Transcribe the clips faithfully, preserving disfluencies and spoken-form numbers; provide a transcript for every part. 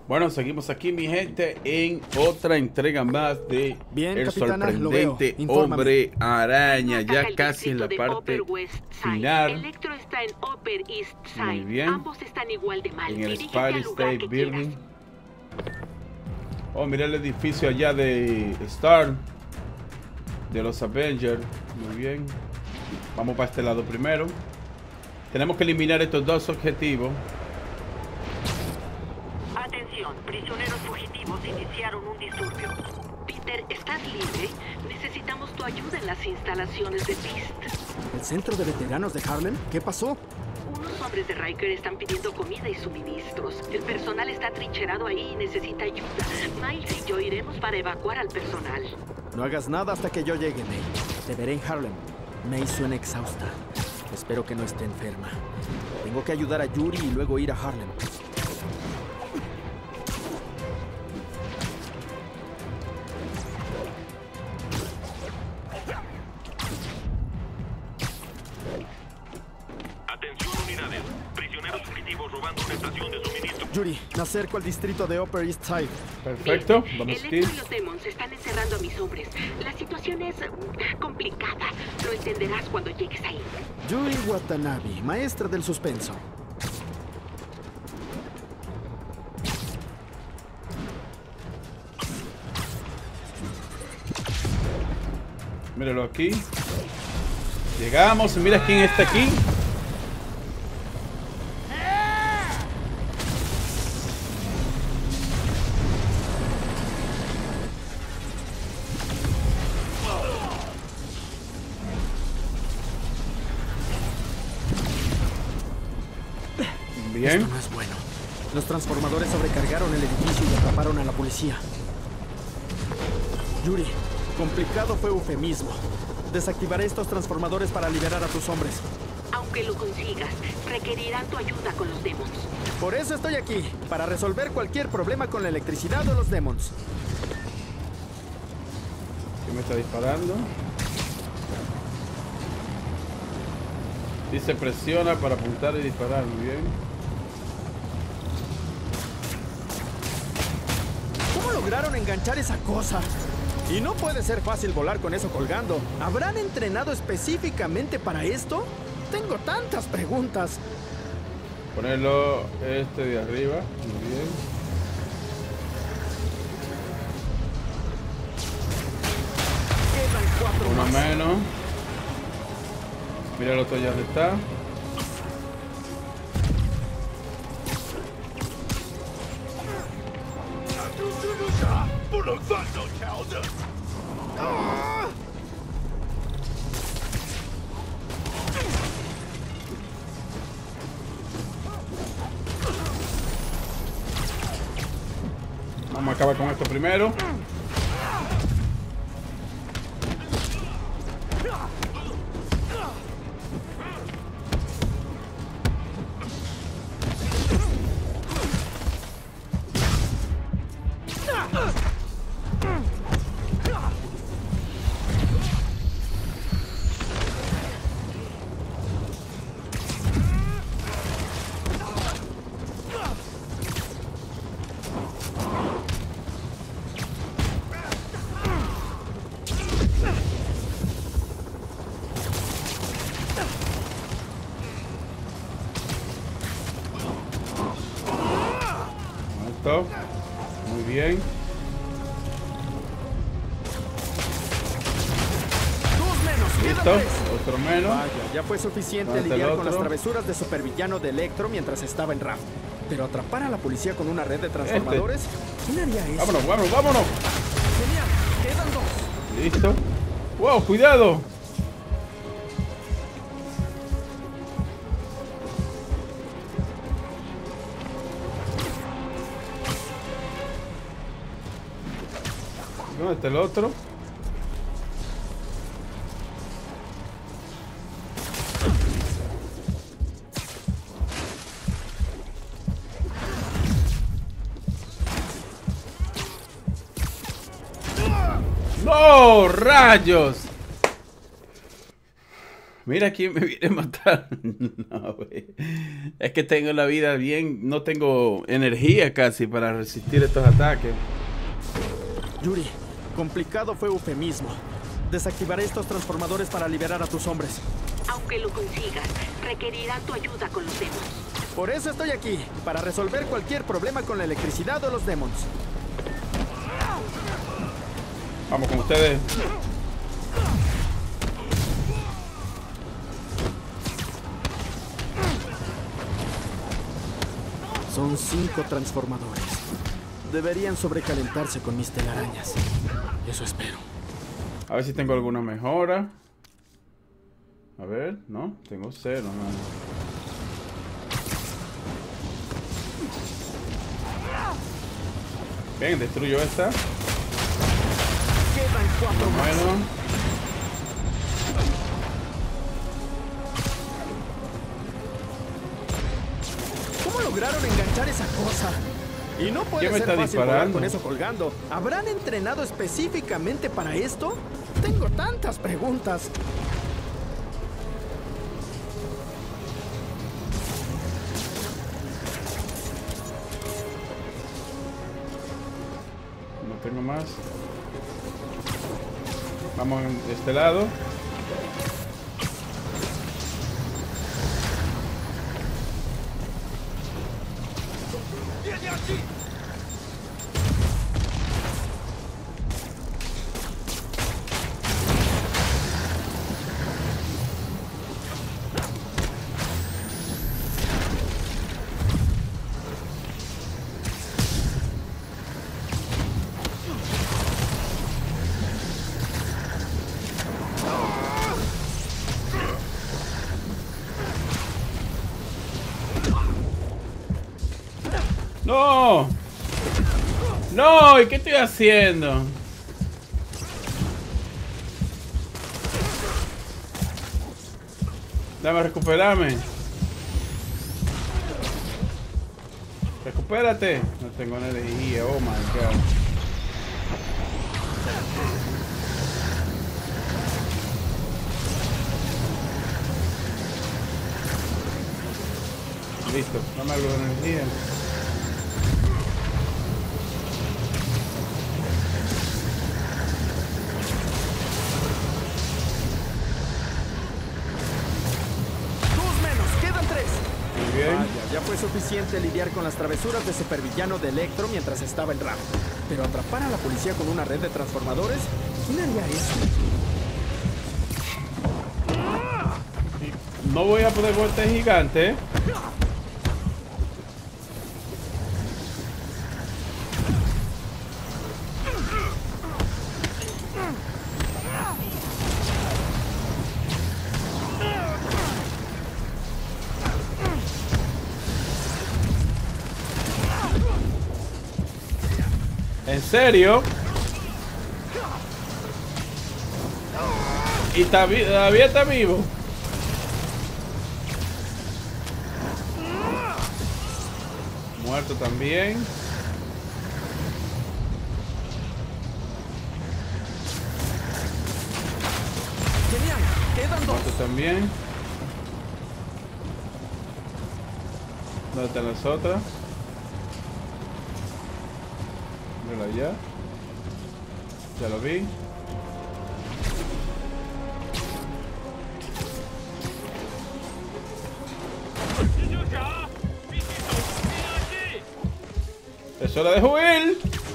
Bueno, seguimos aquí, mi gente, en otra entrega más de Bien, El capitana, lo veo. Sorprendente Infórmame. Hombre Araña. Ataca Ya el casi en la distrito de parte Upper West Side. final. Electro está en Upper East Side. Muy bien. Ambos están igual de mal. En el Dirígete al Empire lugar State que Building. quieras. Oh, mira el edificio allá de Star, de los Avengers. Muy bien. Vamos para este lado primero. Tenemos que eliminar estos dos objetivos. Atención, prisioneros fugitivos iniciaron un disturbio. Peter, ¿estás libre? Necesitamos tu ayuda en las instalaciones de Beast. ¿El centro de veteranos de Harlem? ¿Qué pasó? Unos hombres de Riker están pidiendo comida y suministros. El personal está trincherado ahí y necesita ayuda. Miles y yo iremos para evacuar al personal. No hagas nada hasta que yo llegue, May. Te veré en Harlem. May suena exhausta. Espero que no esté enferma. Tengo que ayudar a Yuri y luego ir a Harlem. Atención unidades. Prisioneros fugitivos robando una estación de suministro. Yuri, me acerco al distrito de Upper East Side. Perfecto. Vamos aquí. Electro y los Demons están encerrando a mis hombres. La situación es mm, complicada. Lo entenderás cuando llegues ahí. Yuri Watanabe, maestra del suspenso. Míralo aquí. Llegamos. Mira quién está aquí. Bien. Esto no es bueno. Los transformadores sobrecargaron el edificio y atraparon a la policía. Yuri, complicado fue eufemismo. Desactivaré estos transformadores para liberar a tus hombres. Aunque lo consigas, requerirán tu ayuda con los Demons. Por eso estoy aquí, para resolver cualquier problema con la electricidad o los demons. ¿Quién me está disparando? Dice presiona para apuntar y disparar. Muy bien. ¿Cómo lograron enganchar esa cosa? Y no puede ser fácil volar con eso colgando. ¿Habrán entrenado específicamente para esto? Tengo tantas preguntas. Ponerlo este de arriba. Muy bien. Quedan cuatro Uno más. menos. Mira el otro ya está. Vamos a acabar con esto primero. Esto. Muy bien. Dos menos, quedan Listo. tres. Otro menos. Vaya, ya fue suficiente Falta el lidiar con otro. las travesuras de supervillano de Electro mientras estaba en Raft. Pero atrapar a la policía con una red de transformadores, ¿quién haría eso? Vámonos, vámonos, vámonos. Genial, quedan dos. Listo. Wow, cuidado. ¿Dónde está el otro? ¡No! ¡Rayos! Mira quién me viene a matar. No, güey. Es que tengo la vida bien. No tengo energía casi para resistir estos ataques. Yuri, complicado fue eufemismo. Desactivaré estos transformadores para liberar a tus hombres. Aunque lo consigas, requerirán tu ayuda con los demons. Por eso estoy aquí, para resolver cualquier problema con la electricidad o los demons. Vamos con ustedes. Son cinco transformadores. Deberían sobrecalentarse con mis telarañas. Eso espero. A ver si tengo alguna mejora. A ver, no, tengo cero. No. Bien, destruyo esta. Quedan cuatro más. Bueno. ¿Cómo lograron enganchar esa cosa? Y no puede ¿Quién me ser está fácil volar disparando? con eso colgando. ¿Habrán entrenado específicamente para esto? Tengo tantas preguntas. No tengo más. Vamos de este lado. ¡No! ¡No! ¿Y qué estoy haciendo? Dame, recuperame. Recupérate. No tengo energía. Oh my god. Listo. Dame algo de energía. Vaya, ya fue suficiente lidiar con las travesuras de supervillano de Electro mientras estaba en Ram. Pero atrapar a la policía con una red de transformadores, ¿quién haría eso? No voy a poder voltear gigante. ¿En serio? ¿Y está vi- todavía está vivo? Muerto también. Genial, quedan dos. Muerto también. ¿Dónde están las otras? Mírala allá. Ya lo vi. ¡Es hora de huir!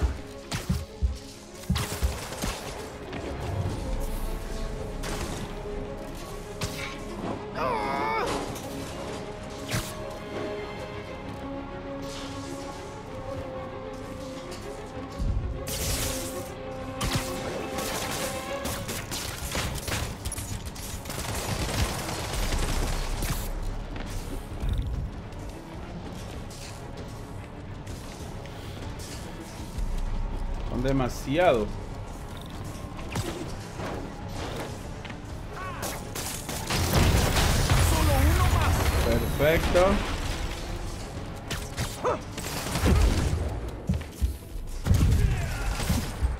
Son demasiado. Solo uno más. Perfecto.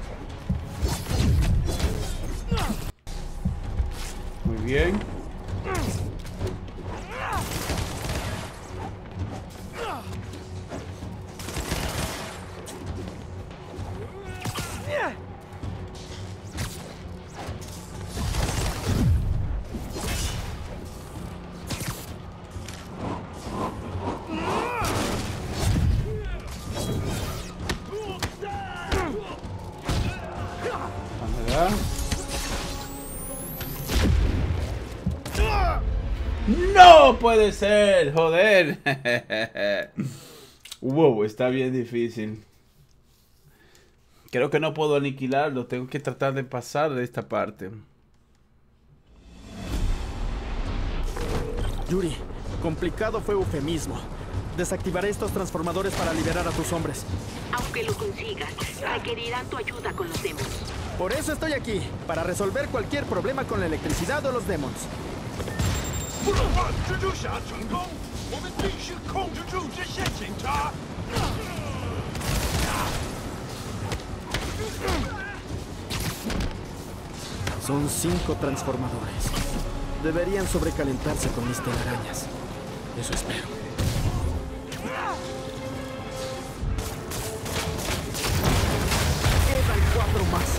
Muy bien. No puede ser, joder. Wow, está bien difícil. Creo que no puedo aniquilarlo. Tengo que tratar de pasar de esta parte. Yuri, complicado fue eufemismo. Desactivaré estos transformadores para liberar a tus hombres. Aunque lo consigas, requerirán tu ayuda con los demons. Por eso estoy aquí, para resolver cualquier problema con la electricidad o los demons. Son cinco transformadores. Deberían sobrecalentarse con mis telarañas. Eso espero. Quedan cuatro más.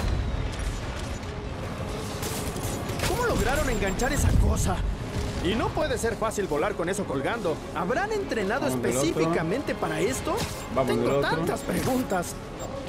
¿Cómo lograron enganchar esa cosa? Y no puede ser fácil volar con eso colgando. ¿Habrán entrenado Vamos del otro. específicamente para esto? Vamos del Tengo otro. tantas preguntas.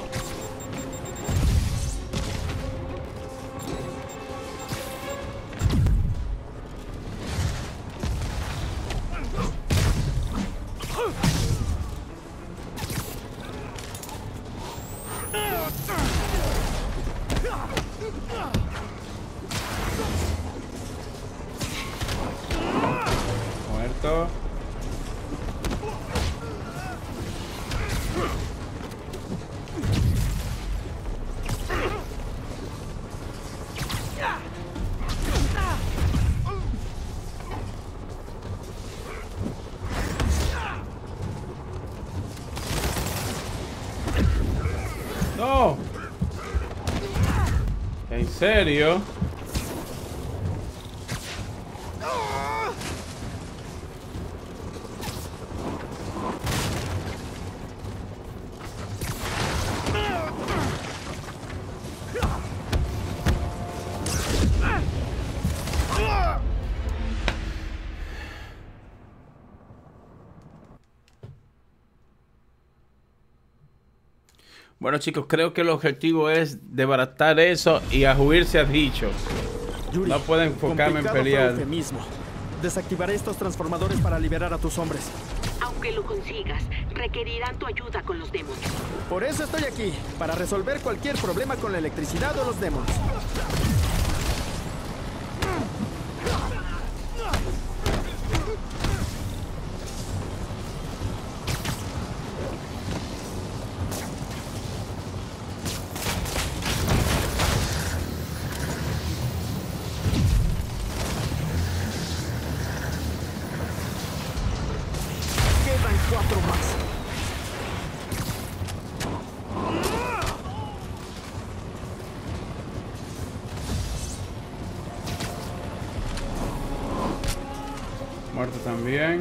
Muerto. No. ¿En serio? Bueno, chicos, creo que el objetivo es desbaratar eso y a huirse a dicho. Yuri, No puedo enfocarme en complicado fue pelear. eufemismo. Desactivaré estos transformadores para liberar a tus hombres. Aunque lo consigas, requerirán tu ayuda con los demons. Por eso estoy aquí, para resolver cualquier problema con la electricidad o los demons. Quedan cuatro más. Muerto también.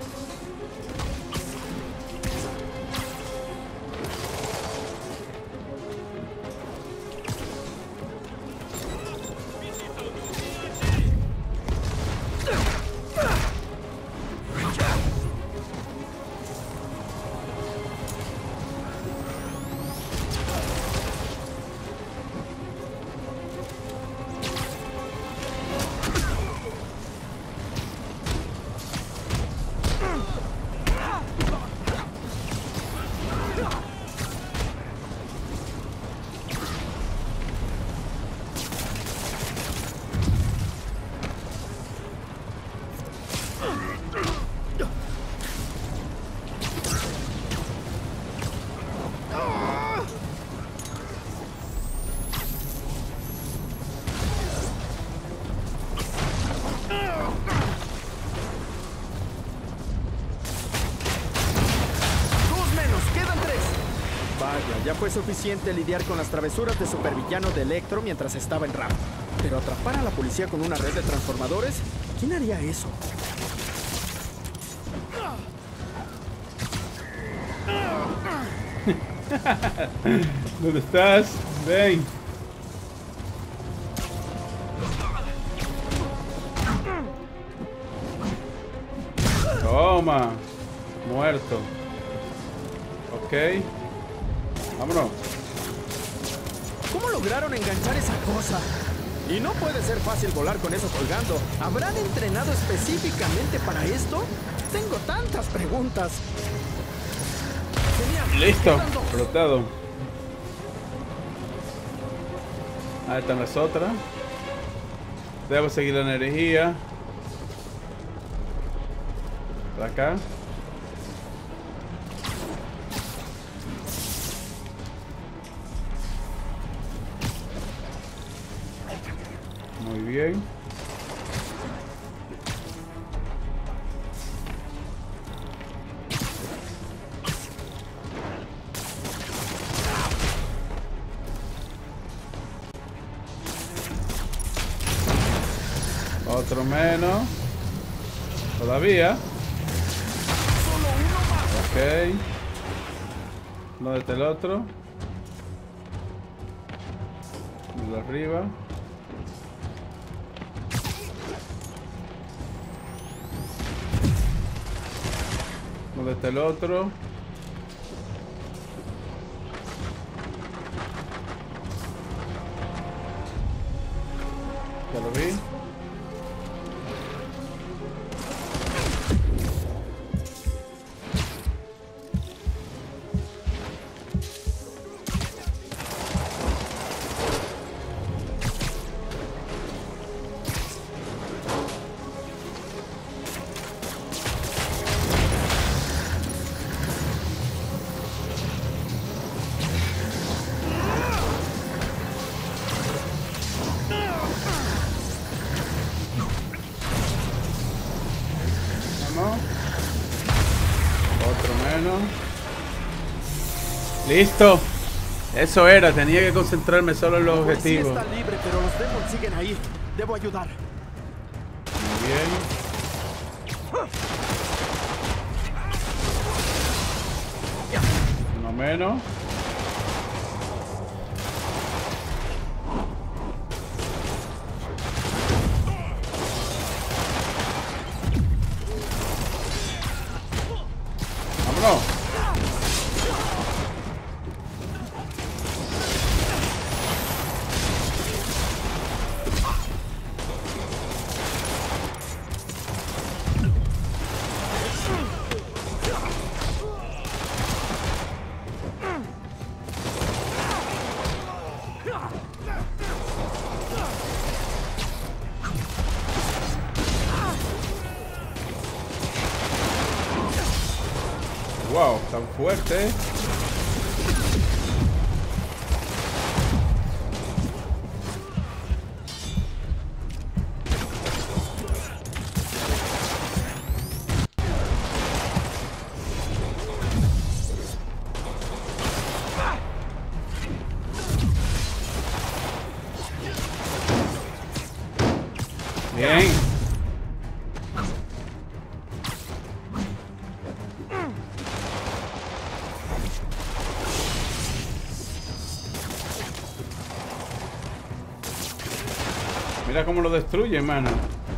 Dos menos, quedan tres. Vaya, ya fue suficiente lidiar con las travesuras de supervillano de Electro mientras estaba en rap. Pero atrapar a la policía con una red de transformadores, ¿quién haría eso? ¿Dónde estás? Ven. Toma. Muerto. Ok. Vámonos. ¿Cómo lograron enganchar esa cosa? Y no puede ser fácil volar con eso colgando. ¿Habrán entrenado específicamente para esto? Tengo tantas preguntas. Genial. Listo, Quedan dos. explotado. Ahí están las otras. Debo seguir la energía. Por acá. Muy bien. Otro menos. Todavía. Ok. ¿Dónde está el otro? De arriba. ¿Dónde está el otro? Ya lo vi. Otro menos. Listo. Eso era, tenía que concentrarme solo en los objetivos. Está libre, pero los demons siguen ahí. Debo ayudar. Muy bien. Uno menos. Vámonos. Wow, tan fuerte. Bien. Mira cómo lo destruye, hermano.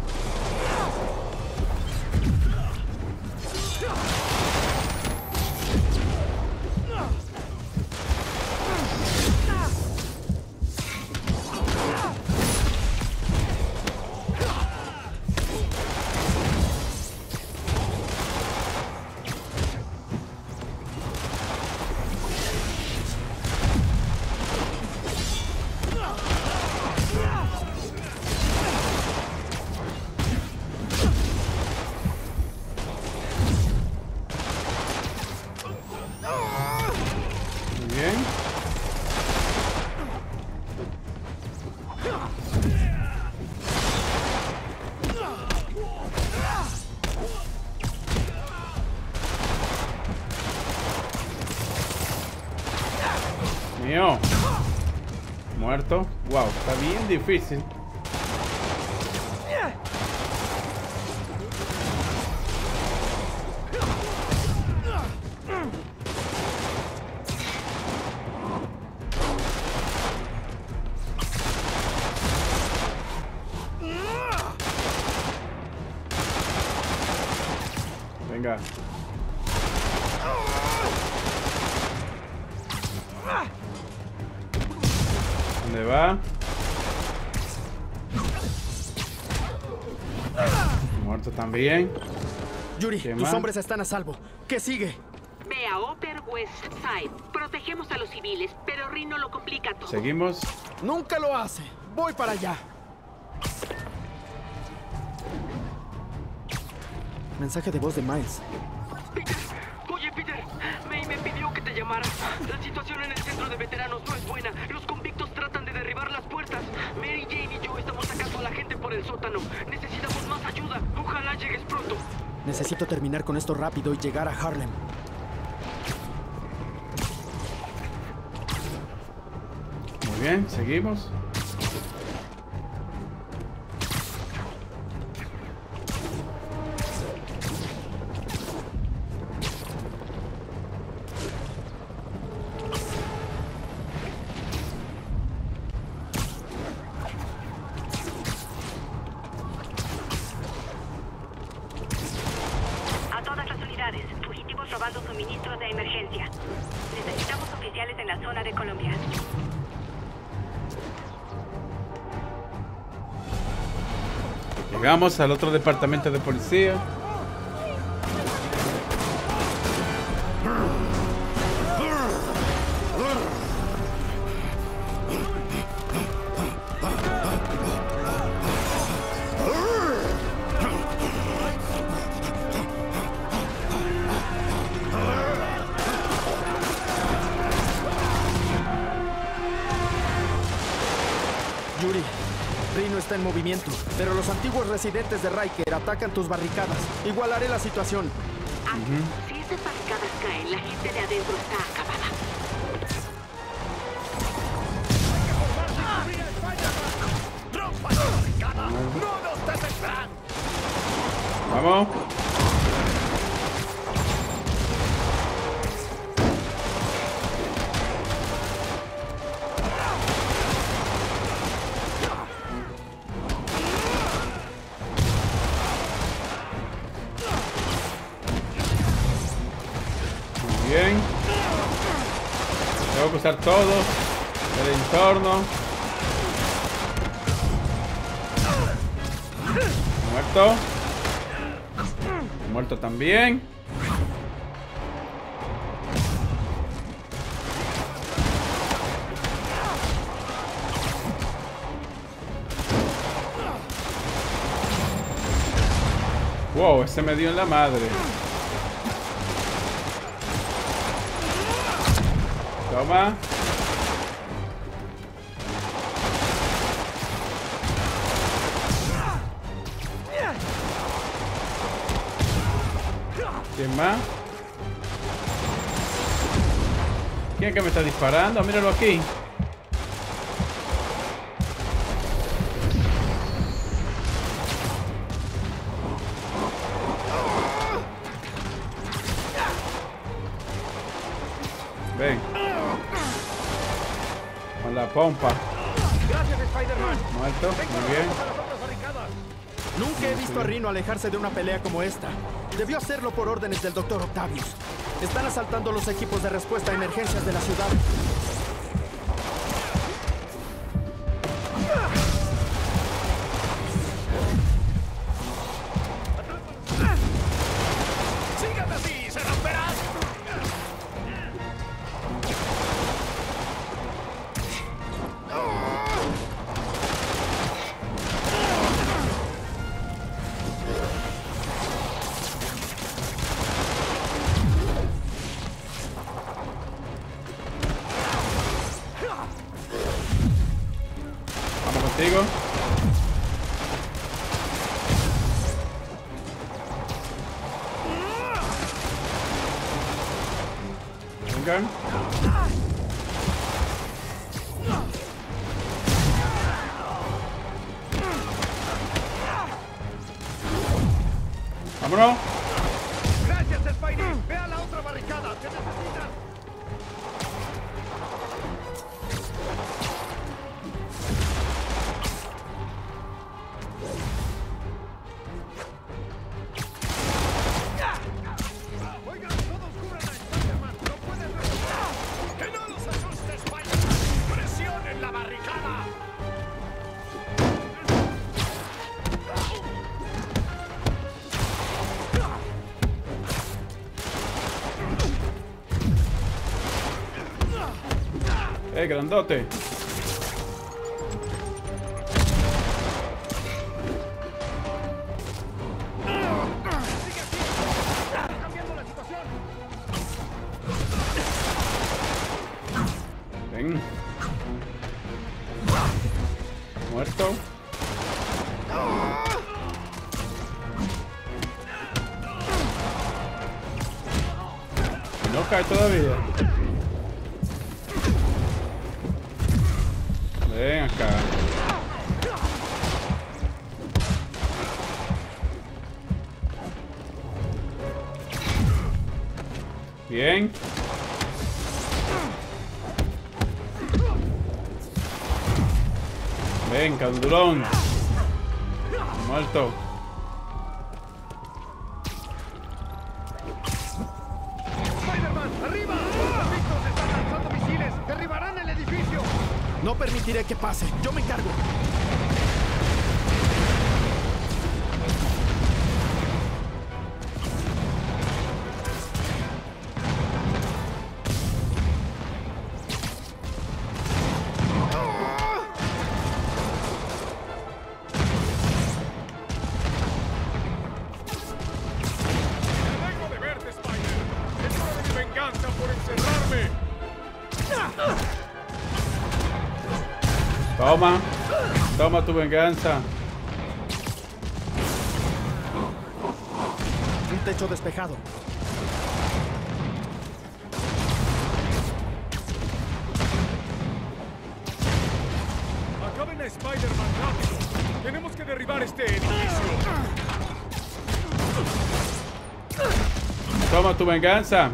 Mío. Muerto. Wow, está bien difícil. Venga. ¿Dónde va? Muerto también. Yuri, ¿Qué tus más? hombres están a salvo. ¿Qué sigue? Ve a Upper West Side. Protegemos a los civiles, pero Rhino lo complica todo. Seguimos. Nunca lo hace. Voy para allá. Mensaje de voz de Miles. Peter, oye Peter, May me pidió que te llamara. La situación en el centro de veteranos no es buena. Los convictos tratan de derribar las puertas. Mary Jane y yo estamos sacando a la gente por el sótano. Necesitamos más ayuda. Ojalá llegues pronto. Necesito terminar con esto rápido y llegar a Harlem. Muy bien, seguimos. A todas las unidades, fugitivos robando suministros de emergencia. Necesitamos oficiales en la zona de Colombia. Llegamos al otro departamento de policía. Yuri, Rhino está en movimiento, pero los antiguos residentes de Riker atacan tus barricadas. Igualaré la situación. Ah, si esas barricadas caen, la gente de adentro está acabada. Vamos. Muy bien. Tengo que usar todo el entorno. Muerto. Muerto también. Wow, ese me dio en la madre. Toma. ¿Quién más? ¿Quién es que me está disparando? Míralo aquí. Ven. Con la pompa. Gracias, Spider-Man. Muerto. Muy bien. Nunca he visto a Rhino alejarse de una pelea como esta. Debió hacerlo por órdenes del doctor Octavius. Están asaltando los equipos de respuesta a emergencias de la ciudad. ¡Sígame así! ¡Se romperá! Vamos contigo. Vengan. Vámonos. ¡Gracias, Spidey! ¡Ve a la otra barricada! ¡Te necesitas! Oigan, todos cubran a Spider-Man. ¡No puedes respirar! ¡Que no los asuste, Spider-Man! ¡Presionen la barricada! Eh, grandote. Ven. Muerto. No cae todavía. Ven acá. Bien. Ven, candurón. Muerto. ¡Spider-Man, arriba! ¡Los convictos están lanzando misiles! ¡Derribarán el edificio! No permitiré que pase. Yo me encargo. Toma. Toma tu venganza. Un techo despejado. Acaben a Spider-Man rápido. Tenemos que derribar este edificio. Toma tu venganza.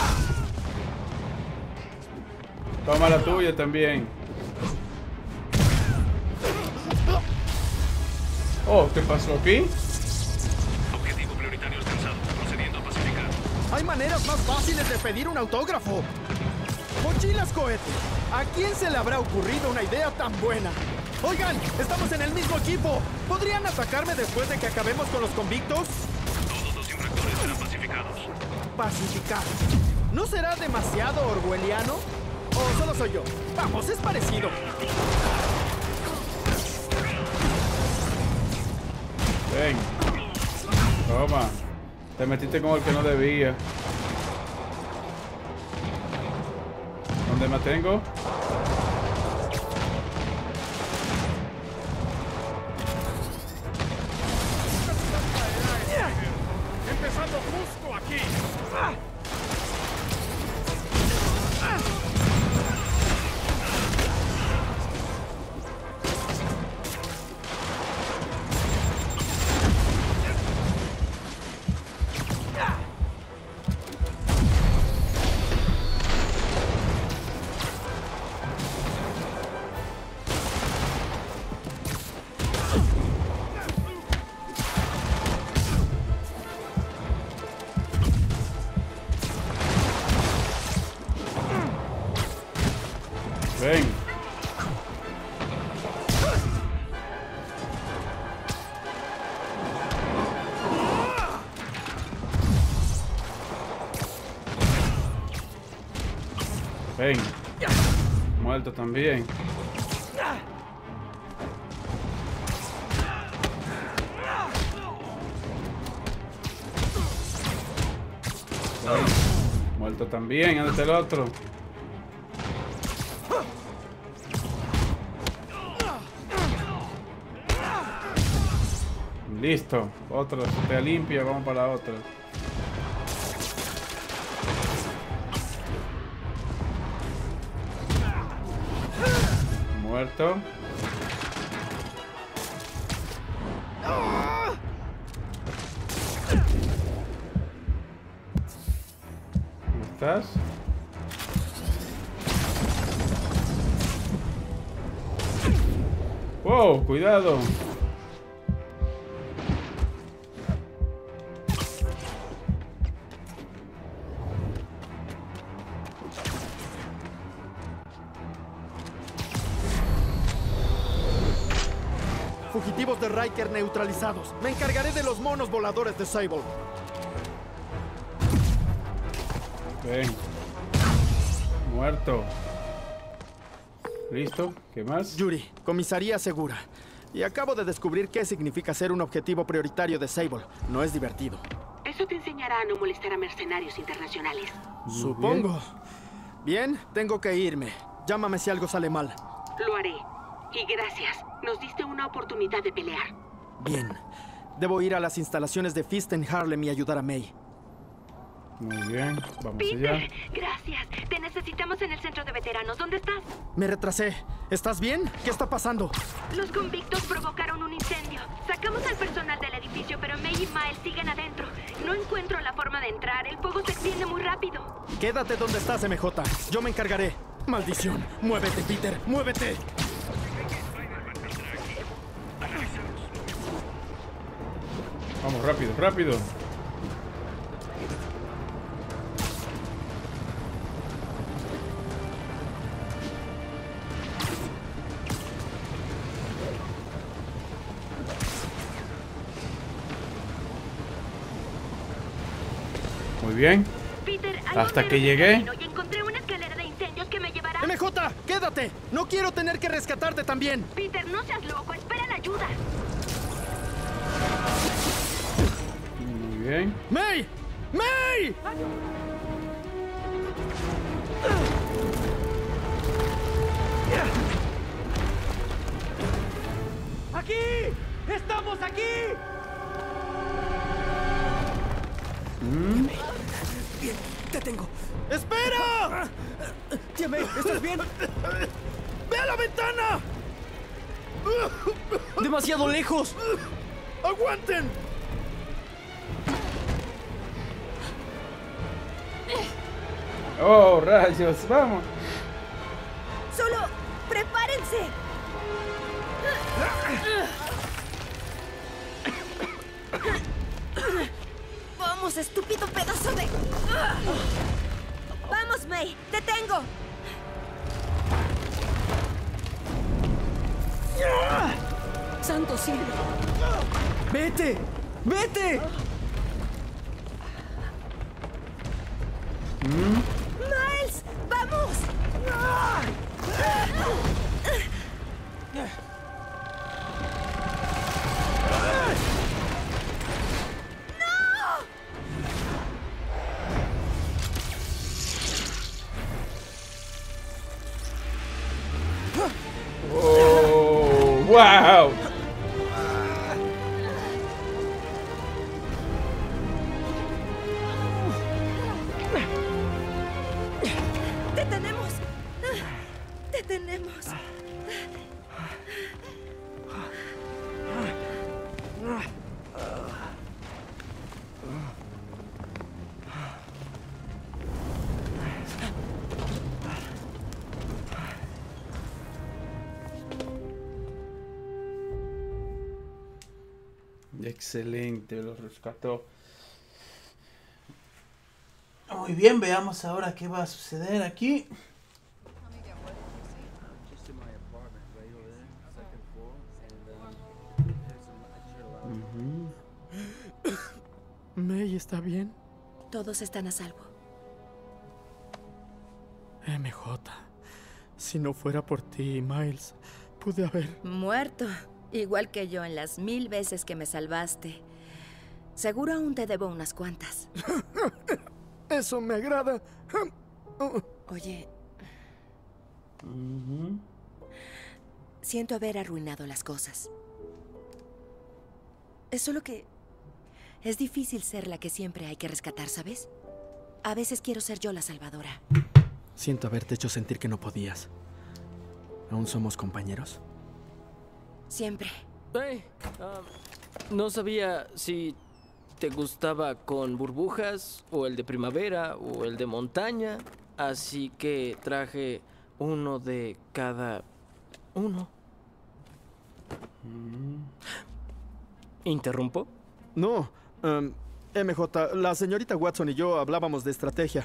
Toma la tuya también. Oh, ¿qué pasó aquí? Objetivo prioritario alcanzado. Procediendo a pacificar. Hay maneras más fáciles de pedir un autógrafo. Mochilas cohete. ¿A quién se le habrá ocurrido una idea tan buena? Oigan, estamos en el mismo equipo. ¿Podrían atacarme después de que acabemos con los convictos? Todos los infractores serán pacificados. Pacificar. ¿No será demasiado orwelliano? ¿O solo soy yo? Vamos, es parecido. Ven. Toma. Te metiste con el que no debía. ¿Dónde me tengo? Empezando justo aquí. Ven. Ven. Muerto también. Ven. Muerto también. ¿Dónde está el otro? Listo, otro, se limpia, vamos para la otra. Muerto. ¿Cómo estás? Wow, cuidado. Fugitivos de Riker neutralizados. Me encargaré de los monos voladores de Sable. Ven. Muerto. Listo. ¿Qué más? Yuri, comisaría segura. Y acabo de descubrir qué significa ser un objetivo prioritario de Sable. No es divertido. Eso te enseñará a no molestar a mercenarios internacionales. Muy Supongo. Bien, tengo que irme. Llámame si algo sale mal. Lo haré. Y gracias. Nos diste una oportunidad de pelear. Bien. Debo ir a las instalaciones de Fist en Harlem y ayudar a May. Muy bien. Vamos Peter, allá. gracias. Te necesitamos en el centro de veteranos. ¿Dónde estás? Me retrasé. ¿Estás bien? ¿Qué está pasando? Los convictos provocaron un incendio. Sacamos al personal del edificio, pero May y Miles siguen adentro. No encuentro la forma de entrar. El fuego se extiende muy rápido. Quédate donde estás, M J. Yo me encargaré. Maldición. Muévete, Peter. Muévete. Vamos, rápido, rápido. Muy bien. Peter, hay Hasta un que tren en llegué. camino y encontré una escalera de incendios que me llevará... M J, quédate. No quiero tener que rescatarte también. Peter, no seas loco. Espera la ayuda. Muy bien. ¡May! ¡May! ¡Aquí! ¡Estamos aquí! Bien, te tengo. ¡Espera! Tía May, ¿estás bien? ¡Ve a la ventana! ¡Demasiado lejos! ¡Aguanten! Oh, rayos. Vamos. Solo prepárense. Vamos, estúpido pedazo de... Vamos, May, te tengo. Santo cielo. ¡Vete! ¡Vete! Miles, vamos. Oh, wow. Te tenemos. Te tenemos. Excelente, lo rescató. Muy bien, veamos ahora qué va a suceder aquí. May, ¿está bien? Todos están a salvo. M J, si no fuera por ti, Miles, pude haber... Muerto, igual que yo en las mil veces que me salvaste. Seguro aún te debo unas cuantas. Eso me agrada. Oye, siento haber arruinado las cosas. Es solo que es difícil ser la que siempre hay que rescatar, ¿sabes? A veces quiero ser yo la salvadora. Siento haberte hecho sentir que no podías. ¿Aún somos compañeros? Siempre. Hey, ah, no sabía si te gustaba con burbujas, o el de primavera, o el de montaña. Así que traje uno de cada uno. ¿Interrumpo? No. Um, M J, la señorita Watson y yo hablábamos de estrategia.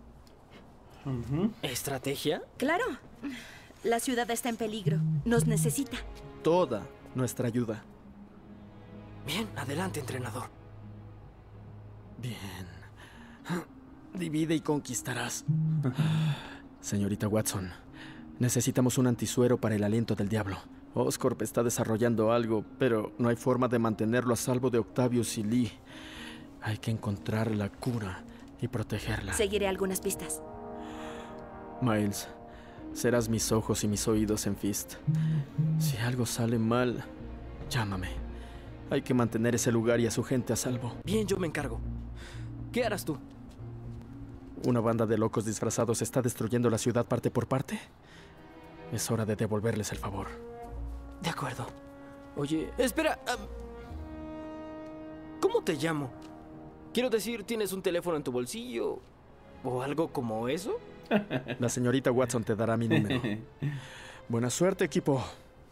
¿Estrategia? Claro. La ciudad está en peligro. Nos necesita. Toda nuestra ayuda. Bien, adelante, entrenador. Bien. Divide y conquistarás. Señorita Watson, Necesitamos un antisuero para el aliento del diablo. Oscorp está desarrollando algo, pero no hay forma de mantenerlo a salvo de Octavius y Lee. Hay que encontrar la cura y protegerla. Seguiré algunas pistas. Miles, serás mis ojos y mis oídos en Fist. Si algo sale mal, llámame. Hay que mantener ese lugar y a su gente a salvo. Bien, yo me encargo. ¿Qué harás tú? Una banda de locos disfrazados está destruyendo la ciudad parte por parte. Es hora de devolverles el favor. De acuerdo. Oye, espera. Um, ¿Cómo te llamo? Quiero decir, ¿tienes un teléfono en tu bolsillo? ¿O algo como eso? La señorita Watson te dará mi número. Buena suerte, equipo.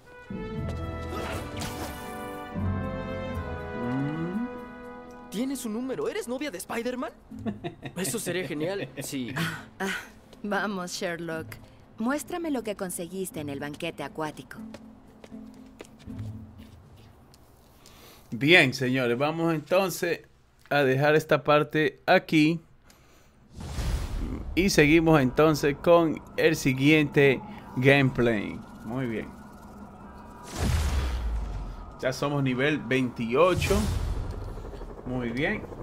¿Tienes un número? ¿Eres novia de Spider-Man? Eso sería genial, sí. Ah, ah, vamos, Sherlock. Muéstrame lo que conseguiste en el banquete acuático. Bien, señores, vamos entonces a dejar esta parte aquí. Y seguimos entonces con el siguiente gameplay. Muy bien. Ya somos nivel veintiocho. Muy bien.